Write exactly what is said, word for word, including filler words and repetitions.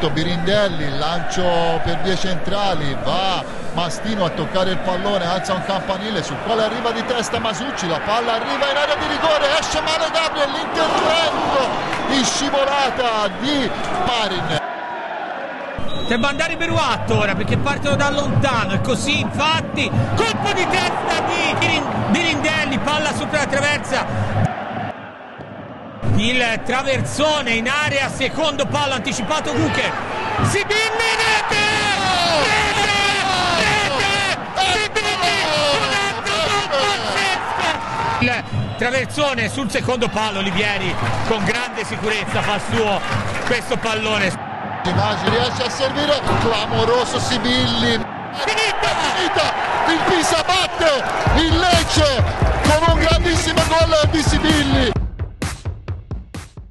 tutto Birindelli, lancio per vie centrali, va Mastino a toccare il pallone, alza un campanile sul quale arriva di testa Masucci, la palla arriva in area di rigore, esce male Gabriel, l'intervento in scivolata di Marin. Deve andare Beruatto ora perché partono da lontano, e così infatti colpo di testa di Birindelli, palla sopra la traversa, il traversone in area, secondo palo anticipato Gucher, Sibilli, rete! Rete! Rete! Sibilli, un altro gol pazzesco! Il traversone sul secondo palo, Olivieri con grande sicurezza fa suo questo pallone. Maggi riesce a servire, clamoroso Sibilli, finita, finita, il Pisa batte